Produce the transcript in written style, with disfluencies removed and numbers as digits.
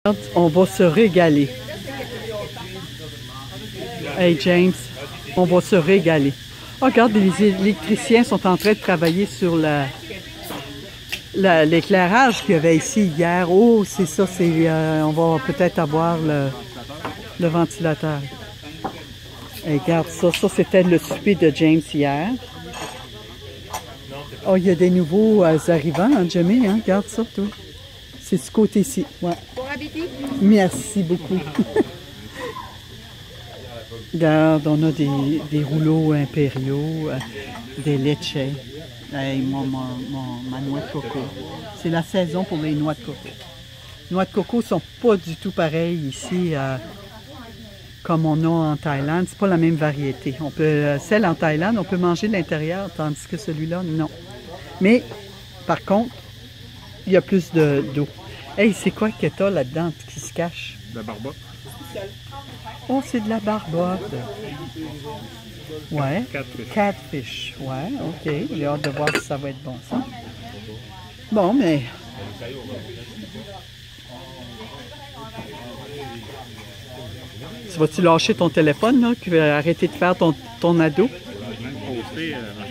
On va se régaler. Hey James, on va se régaler. Oh, regarde, les électriciens sont en train de travailler sur l'éclairage qu'il y avait ici hier. Oh, c'est ça, on va peut-être avoir le ventilateur. Hey, regarde ça, c'était le souper de James hier. Oh, il y a des nouveaux arrivants, hein, Jimmy, hein? Regarde ça, toi. C'est ce côté-ci, ouais. Bon appétit. Merci beaucoup. Regarde, on a des rouleaux impériaux, des leches. Hey, ma noix de coco. C'est la saison pour les noix de coco. Les noix de coco sont pas du tout pareilles ici comme on a en Thaïlande. C'est pas la même variété. Celle en Thaïlande, on peut manger de l'intérieur, tandis que celui-là, non. Mais, par contre, il y a plus d'eau. Hey, c'est quoi que t'as là-dedans qui se cache? De la barbotte. Oh, c'est de la barbotte. Ouais. Catfish. Ouais, OK. J'ai hâte de voir si ça va être bon, ça. Bon, mais... Tu vas-tu lâcher ton téléphone, là? Arrêter de faire ton ado? Même poster